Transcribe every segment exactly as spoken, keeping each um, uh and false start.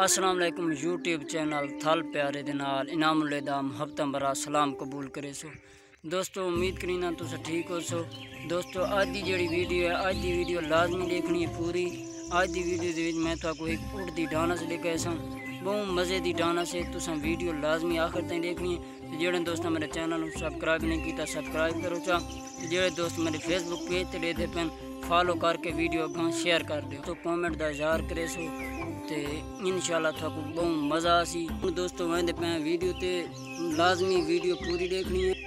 अस्सलाम वालेकुम YouTube channel थल प्यारे दे नाल इनामुल दा मुहब्बतां भरा सलाम कबूल करे सो। दोस्तों उम्मीद करीना तुस ठीक हो सो। दोस्तों अज दी जेहड़ी वीडियो है अज दी वीडियो लाजमी देखनी है पूरी। अज दी वीडियो दे विच मैं तुहानू एक उठ दी डांस लेके आया सां, बहुत मज़े दी डांस है। तुसां वीडियो लाजमी आखिर ताईं देखनी है। जेहड़े दोस्त मेरे चैनल सबसक्राइब नहीं किया सबसक्राइब करो चा। जेहड़े दोस्त मेरे फेसबुक पेज ते लेते पैन फॉलो करके वीडियो अगां शेयर कर दो तो कमेंट का इजहार करे सो ते इंशाल्लाह थाकू बहुत मज़ा आसी। दोस्तों वेंदे पे वीडियो ते लाजमी वीडियो पूरी देखनी है।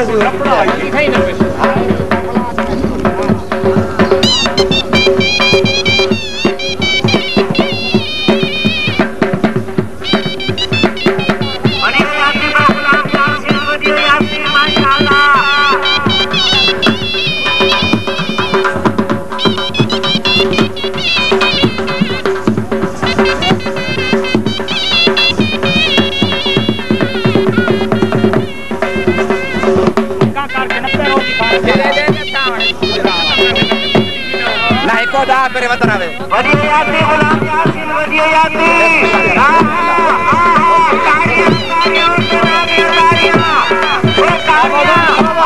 मेरे वतन आवे वधिया यात्री गुलाम यासीन वधिया यात्री हां हां ताड़ियां ताड़ियां ताड़ियां ताड़ियां ओ ताड़ियां